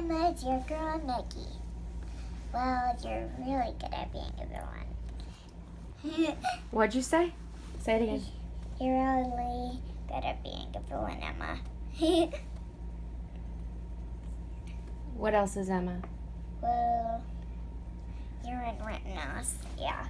Emma, it's your girl, Nikki. Well, you're really good at being a villain. What'd you say? Say it again. You're really good at being a villain, Emma. What else is Emma? Well, you're in Rittenhouse, yeah.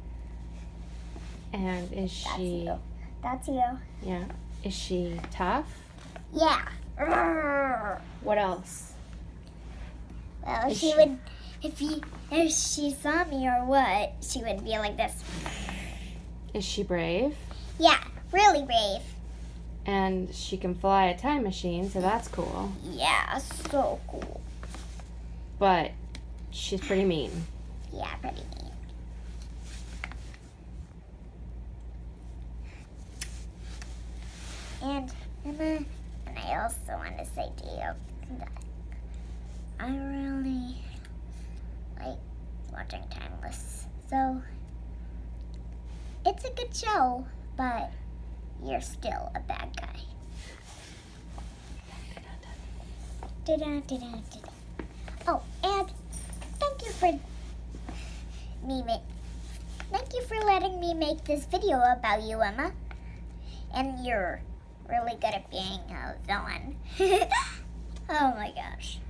And is she... That's you. Yeah. Is she tough? Yeah. What else? Well, Is she she- would, if she saw me or what, she would be like this. Is she brave? Yeah, really brave. And she can fly a time machine, so that's cool. Yeah, so cool. But she's pretty mean. Yeah, pretty neat. And Emma, and I also want to say to you that I really like watching Timeless. So it's a good show, but you're still a bad guy. Da-da-da-da-da. Oh, and thank you for letting me make this video about you, Emma. And you're really good at being a villain. Oh my gosh.